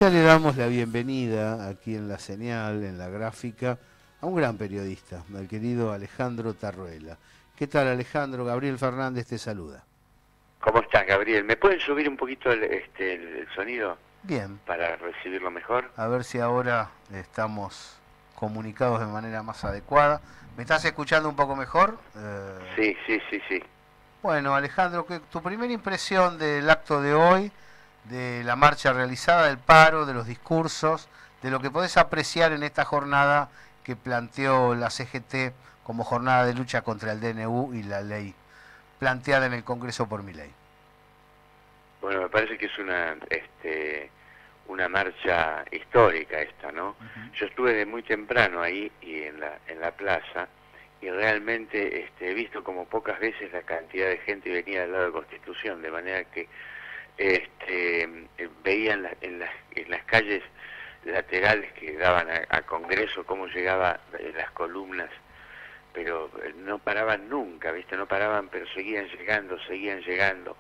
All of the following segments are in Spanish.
Ya le damos la bienvenida aquí en la señal, en la gráfica, a un gran periodista, al querido Alejandro Tarruela. ¿Qué tal, Alejandro? Gabriel Fernández te saluda. ¿Cómo estás, Gabriel? ¿Me pueden subir un poquito el sonido Bien, para recibirlo mejor? a ver si ahora estamos comunicados de manera más adecuada. ¿Me estás escuchando un poco mejor? Sí, sí, sí, sí. Bueno, Alejandro, tu primera impresión del acto de hoy, de la marcha realizada, del paro, de los discursos, de lo que podés apreciar en esta jornada que planteó la CGT como jornada de lucha contra el DNU y la ley planteada en el Congreso por Milei. Bueno, me parece que es una marcha histórica esta, ¿no? Yo estuve de muy temprano ahí y en la plaza y realmente he visto como pocas veces la cantidad de gente venía del lado de Constitución, de manera que veía en las calles laterales que daban a Congreso cómo llegaba las columnas, pero no paraban nunca, ¿viste? No paraban, pero seguían llegando, seguían llegando.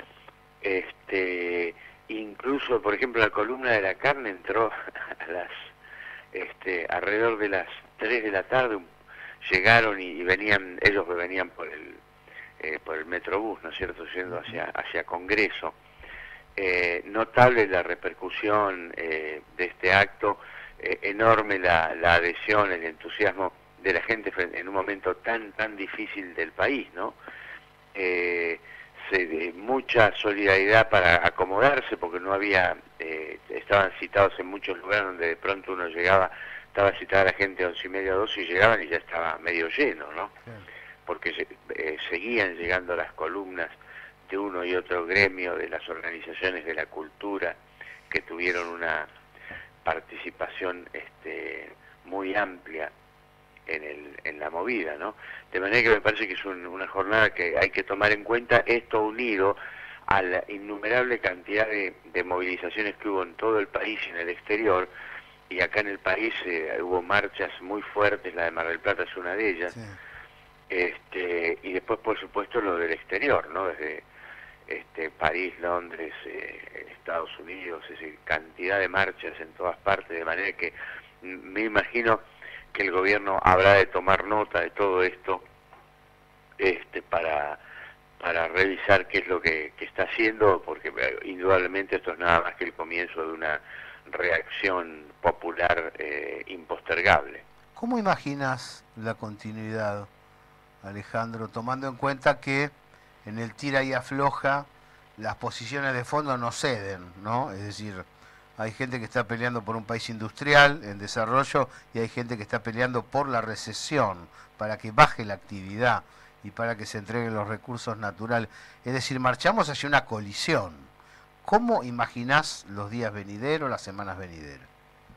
Incluso, por ejemplo, la columna de la carne entró a alrededor de las 3 de la tarde, llegaron y venían, ellos venían por el Metrobús, ¿no es cierto?, yendo hacia Congreso. Notable la repercusión de este acto, enorme la adhesión, el entusiasmo de la gente en un momento tan difícil del país, ¿no? Mucha solidaridad para acomodarse, porque no había, estaban citados en muchos lugares donde de pronto uno llegaba, estaba citada la gente a 11:30 o 12 y llegaban y ya estaba medio lleno, ¿no? Porque seguían llegando las columnas de uno y otro gremio, de las organizaciones de la cultura, que tuvieron una participación muy amplia en la movida, ¿no? De manera que me parece que es una jornada que hay que tomar en cuenta, esto unido a la innumerable cantidad de movilizaciones que hubo en todo el país y en el exterior, y acá en el país hubo marchas muy fuertes, la de Mar del Plata es una de ellas, sí. Y después por supuesto lo del exterior, ¿no? Desde París, Londres, Estados Unidos, es decir, cantidad de marchas en todas partes, de manera que me imagino que el gobierno habrá de tomar nota de todo esto para revisar qué es lo que está haciendo, porque indudablemente esto es nada más que el comienzo de una reacción popular impostergable. ¿Cómo imaginas la continuidad, Alejandro, tomando en cuenta que en el tira y afloja las posiciones de fondo no ceden, ¿no? Es decir, hay gente que está peleando por un país industrial en desarrollo y hay gente que está peleando por la recesión, para que baje la actividad y para que se entreguen los recursos naturales. Es decir, marchamos hacia una colisión. ¿Cómo imaginás los días venideros, las semanas venideras?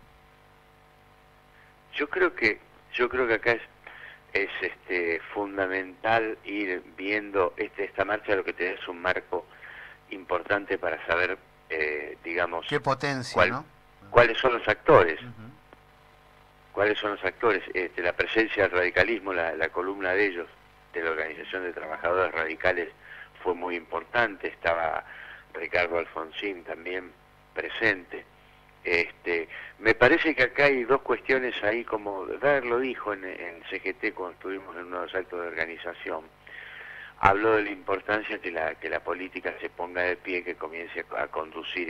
Yo creo que acá es fundamental ir viendo esta marcha, lo que te da es un marco importante para saber, digamos, qué potencia, ¿no? cuáles son los actores. ¿Cuáles son los actores? La presencia del radicalismo, la columna de ellos, de la Organización de Trabajadores Radicales, fue muy importante. Estaba Ricardo Alfonsín también presente. Me parece que acá hay dos cuestiones ahí, como Daer lo dijo en CGT cuando estuvimos en unos actos de organización. Habló de la importancia que la política se ponga de pie, que comience a conducir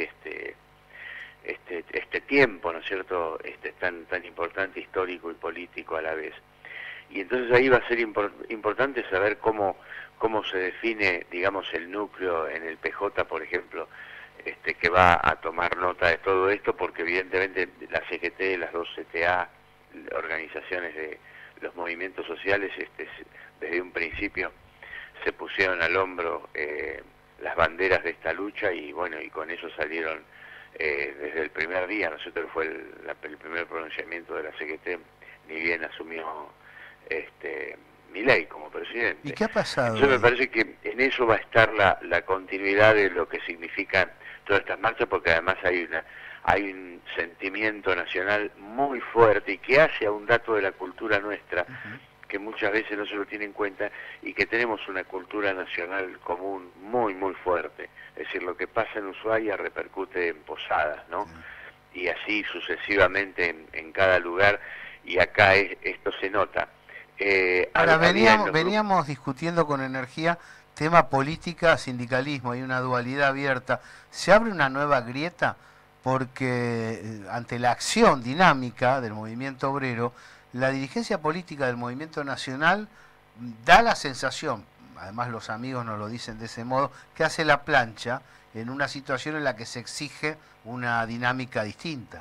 este tiempo, ¿no es cierto?, tan importante, histórico y político a la vez. Y entonces ahí va a ser importante saber cómo se define, digamos, el núcleo en el PJ, por ejemplo, que va a tomar nota de todo esto, porque evidentemente la CGT, las dos CTA, organizaciones de los movimientos sociales, desde un principio se pusieron al hombro las banderas de esta lucha y bueno, y con eso salieron desde el primer día. Nosotros fue el primer pronunciamiento de la CGT, ni bien asumió Milei como presidente. ¿Y qué ha pasado? Entonces me parece que en eso va a estar la continuidad de lo que significan todas estas marchas, porque además hay un sentimiento nacional muy fuerte y que hace a un dato de la cultura nuestra, que muchas veces no se lo tiene en cuenta, y que tenemos una cultura nacional común muy fuerte. Es decir, lo que pasa en Ushuaia repercute en Posadas, ¿no? y así sucesivamente en cada lugar, y acá esto se nota. Ahora, veníamos discutiendo con energía tema política, sindicalismo, hay una dualidad abierta. ¿Se abre una nueva grieta? Porque ante la acción dinámica del movimiento obrero, la dirigencia política del movimiento nacional da la sensación, además los amigos nos lo dicen de ese modo, que hace la plancha en una situación en la que se exige una dinámica distinta.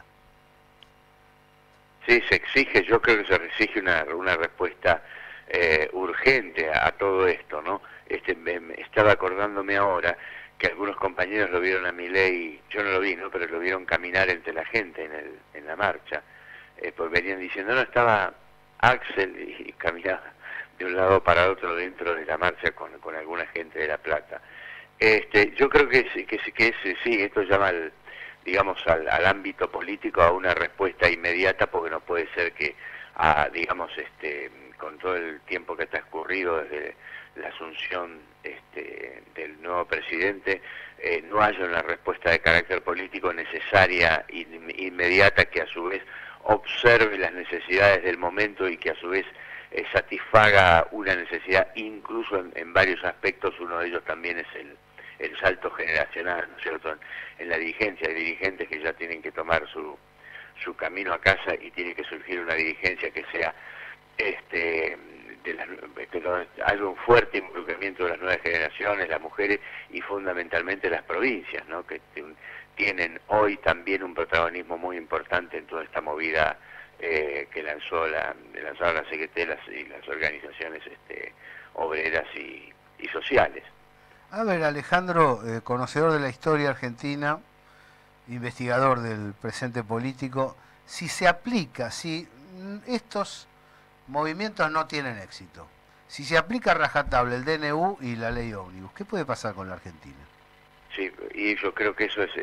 Sí, se exige, yo creo que se exige una respuesta urgente a todo esto, ¿no? Estaba acordándome ahora que algunos compañeros lo vieron a Milei, yo no lo vi, ¿no? Pero lo vieron caminar entre la gente en la marcha, pues venían diciendo, no, estaba Axel y caminaba de un lado para otro dentro de la marcha con alguna gente de La Plata. Yo creo que sí, esto llama digamos al ámbito político a una respuesta inmediata, porque no puede ser que digamos con todo el tiempo que ha transcurrido desde la asunción del nuevo presidente no haya una respuesta de carácter político necesaria inmediata, que a su vez observe las necesidades del momento y que a su vez satisfaga una necesidad, incluso en varios aspectos. Uno de ellos también es el salto generacional, ¿no es cierto? En la dirigencia hay dirigentes que ya tienen que tomar su camino a casa, y tiene que surgir una dirigencia que sea hay un fuerte involucramiento de las nuevas generaciones, las mujeres y fundamentalmente las provincias, ¿no? Que tienen hoy también un protagonismo muy importante en toda esta movida que lanzaron la CGT y las organizaciones obreras y sociales. A ver, Alejandro, conocedor de la historia argentina, investigador del presente político, si se aplica, si estos movimientos no tienen éxito, si se aplica a rajatabla el DNU y la ley ómnibus, ¿qué puede pasar con la Argentina? Sí, y yo creo que eso es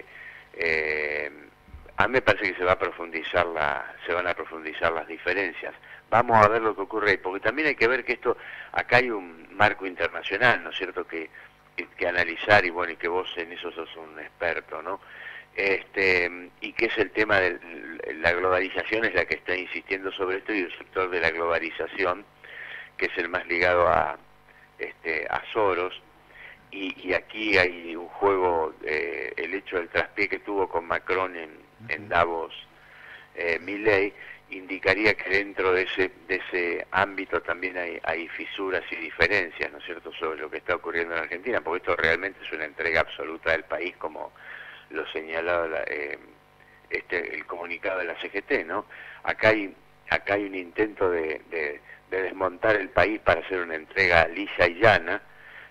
a mí me parece que se van a profundizar las diferencias. Vamos a ver lo que ocurre ahí, porque también hay que ver que acá hay un marco internacional, ¿no es cierto?, que analizar, y bueno, y que vos en eso sos un experto, ¿no? Y que es el tema de la globalización, es la que está insistiendo sobre esto, y el sector de la globalización, que es el más ligado a Soros, y aquí hay un juego, el hecho del traspié que tuvo con Macron en Davos, Milei, indicaría que dentro de ese ámbito también hay fisuras y diferencias, ¿no es cierto?, sobre lo que está ocurriendo en Argentina, porque esto realmente es una entrega absoluta del país, como lo señalaba el comunicado de la CGT, ¿no? Acá hay un intento de desmontar el país para hacer una entrega lisa y llana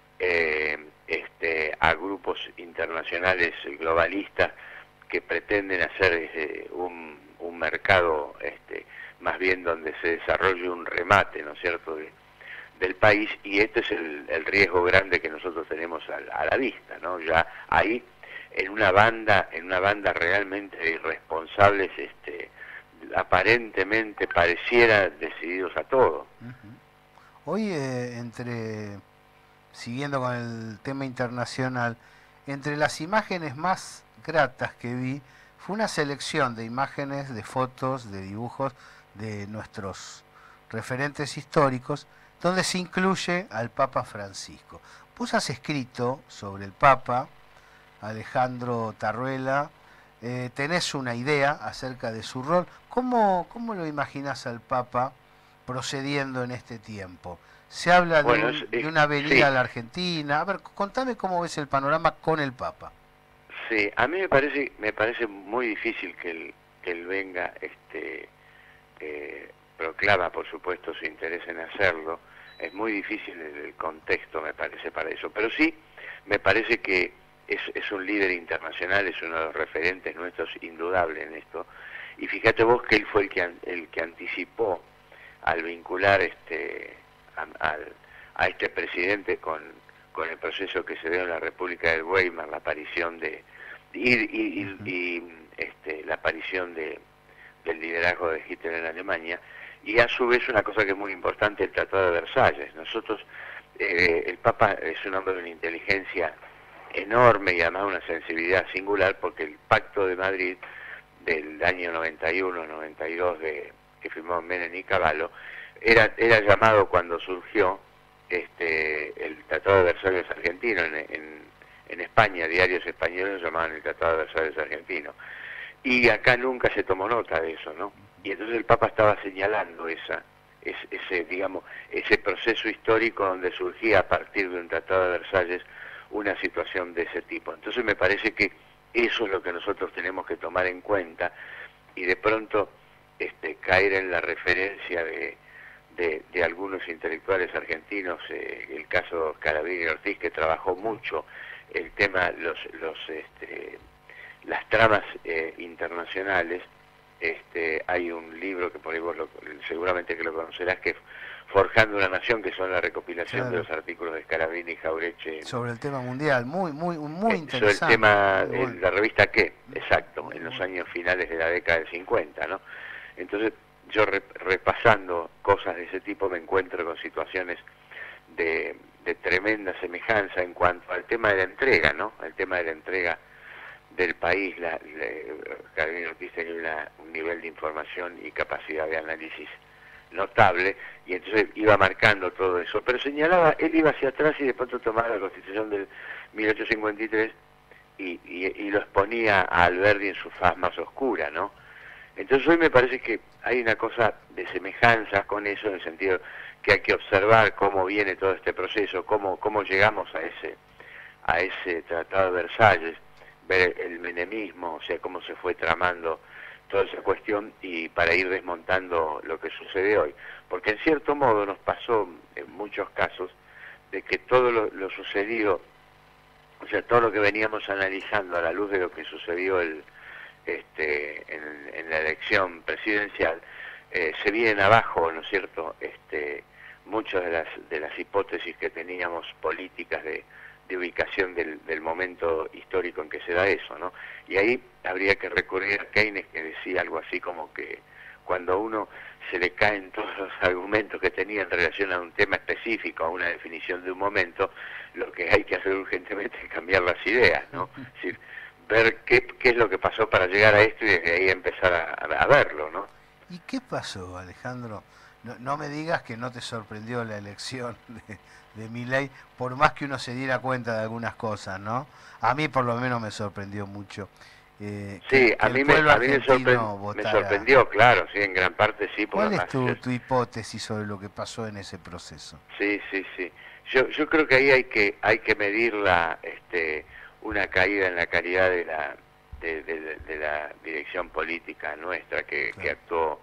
a grupos internacionales globalistas que pretenden hacer un mercado más bien donde se desarrolle un remate, ¿no es cierto?, del país, y este es el riesgo grande que nosotros tenemos a la vista, ¿no? Ya ahí en una banda realmente de irresponsables, aparentemente pareciera decididos a todo. Hoy siguiendo con el tema internacional, entre las imágenes más gratas que vi fue una selección de imágenes, de fotos, de dibujos de nuestros referentes históricos, donde se incluye al Papa Francisco. Vos has escrito sobre el Papa, Alejandro Tarruela, tenés una idea acerca de su rol. ¿Cómo lo imaginás al Papa procediendo en este tiempo? Se habla de una venida sí a la Argentina. A ver, contame cómo ves el panorama con el Papa. Sí, a mí me parece muy difícil que él venga, proclama por supuesto su interés en hacerlo. Es muy difícil el contexto, me parece, para eso, pero sí me parece que es un líder internacional, es uno de los referentes nuestros indudable en esto, y fíjate vos que él fue el que anticipó al vincular a este presidente con el proceso que se dio en la República del Weimar, la aparición la aparición del liderazgo de Hitler en Alemania, y a su vez una cosa que es muy importante, el Tratado de Versalles. Nosotros, el Papa es un hombre de una inteligencia enorme y además una sensibilidad singular, porque el Pacto de Madrid del año 91, 92 que firmó Menem y Cavallo, era llamado cuando surgió el Tratado de Versalles argentino. En España, diarios españoles lo llamaban el Tratado de Versalles argentino. Y acá nunca se tomó nota de eso, ¿no? Y entonces el Papa estaba señalando ese proceso histórico donde surgía a partir de un Tratado de Versalles una situación de ese tipo. Entonces me parece que eso es lo que nosotros tenemos que tomar en cuenta, y de pronto caer en la referencia de algunos intelectuales argentinos, el caso Scalabrini y Ortiz, que trabajó mucho el tema, las tramas internacionales. Hay un libro que por ahí vos seguramente que lo conocerás, que es Forjando una Nación, que son la recopilación, claro, de los artículos de Scalabrini y Jauretche sobre el tema mundial, muy interesante. Sobre el tema, bueno, la revista ¿Qué? Exacto, en los años finales de la década del 50, ¿no? Entonces, yo repasando cosas de ese tipo me encuentro con situaciones de tremenda semejanza en cuanto al tema de la entrega, ¿no? El tema de la entrega del país. Scalabrini Ortiz tenía un nivel de información y capacidad de análisis notable, y entonces iba marcando todo eso, pero señalaba, él iba hacia atrás y de pronto tomaba la Constitución del 1853 y lo exponía a Alberdi en su faz más oscura, ¿no? Entonces hoy me parece que hay una cosa de semejanza con eso, en el sentido que hay que observar cómo viene todo este proceso, cómo llegamos a ese Tratado de Versalles, ver el menemismo, o sea, cómo se fue tramando toda esa cuestión, y para ir desmontando lo que sucede hoy. Porque en cierto modo nos pasó en muchos casos de que todo lo sucedido, o sea, todo lo que veníamos analizando a la luz de lo que sucedió en la elección presidencial, se vienen abajo, ¿no es cierto?, muchas de las hipótesis que teníamos políticas de ubicación del momento histórico en que se da eso, ¿no? Y ahí habría que recurrir a Keynes, que decía algo así como que cuando a uno se le caen todos los argumentos que tenía en relación a un tema específico, a una definición de un momento, lo que hay que hacer urgentemente es cambiar las ideas, ¿no? Es decir, ver qué es lo que pasó para llegar a esto y desde ahí empezar a verlo, ¿no? ¿Y qué pasó, Alejandro? No me digas que no te sorprendió la elección de Milei, por más que uno se diera cuenta de algunas cosas, ¿no? A mí por lo menos me sorprendió mucho. Sí, a mí me sorprendió, claro, sí, en gran parte sí. ¿Cuál es tu hipótesis sobre lo que pasó en ese proceso? Sí. Yo creo que ahí hay que medir una caída en la calidad de la dirección política nuestra, que actuó,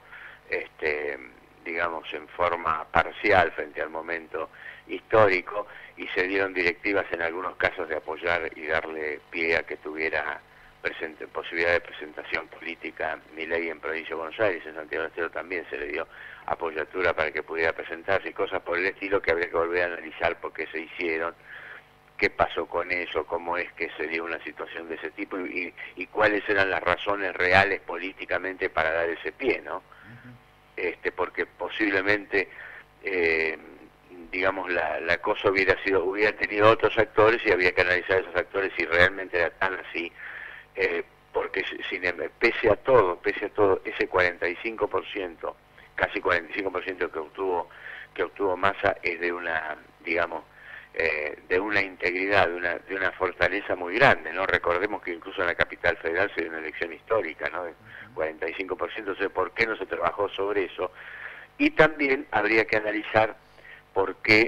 digamos, en forma parcial frente al momento histórico, y se dieron directivas en algunos casos de apoyar y darle pie a que tuviera posibilidad de presentación política Milei en Provincia de Buenos Aires. En Santiago del Estero también se le dio apoyatura para que pudiera presentarse, y cosas por el estilo que habría que volver a analizar por qué se hicieron, qué pasó con eso, cómo es que se dio una situación de ese tipo, y cuáles eran las razones reales políticamente para dar ese pie, ¿no? Porque posiblemente digamos, la cosa hubiera tenido otros actores, y había que analizar esos actores si realmente era tan así, porque pese a todo, ese 45%, casi 45% que obtuvo Massa, es de una, digamos, de una integridad, de una fortaleza muy grande, ¿no? Recordemos que incluso en la capital federal se dio una elección histórica, ¿no?, de 45%, o sea, ¿por qué no se trabajó sobre eso? Y también habría que analizar por qué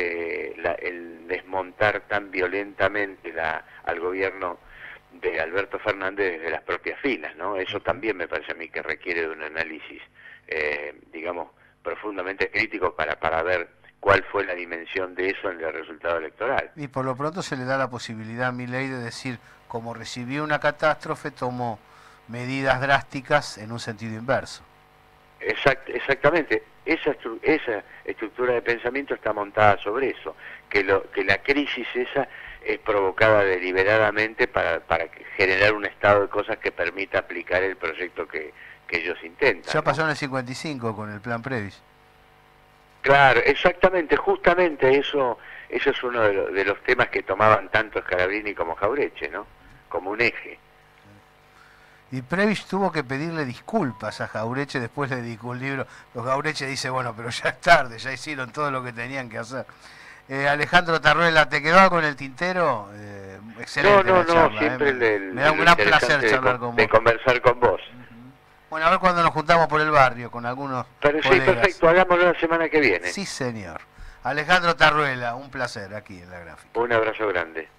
el desmontar tan violentamente al gobierno de Alberto Fernández desde las propias filas, ¿no? Eso también me parece a mí que requiere de un análisis, digamos, profundamente crítico para ver cuál fue la dimensión de eso en el resultado electoral. Y por lo pronto se le da la posibilidad a Milei de decir, como recibió una catástrofe, tomó medidas drásticas en un sentido inverso. Exactamente. Esa estructura de pensamiento está montada sobre eso, que la crisis esa es provocada deliberadamente para generar un estado de cosas que permita aplicar el proyecto que ellos intentan. Ya pasó en el 55 con el plan Previs. Claro, exactamente, justamente eso es uno de los temas que tomaban tanto Scalabrini como Jauretche, ¿no? Como un eje. Y Prebisch tuvo que pedirle disculpas a Jaureche, después le dedicó un libro. Los Jaureche dice, bueno, pero ya es tarde, ya hicieron todo lo que tenían que hacer. Alejandro Tarruela, ¿te quedó algo en el tintero? Excelente la charla, siempre me da un gran placer charlar con vos. De conversar con vos. Bueno, a ver cuando nos juntamos por el barrio con algunos Pero sí, colegas. perfecto, hagámoslo la semana que viene. Sí, señor. Alejandro Tarruela, un placer aquí en La Gráfica. Un abrazo grande.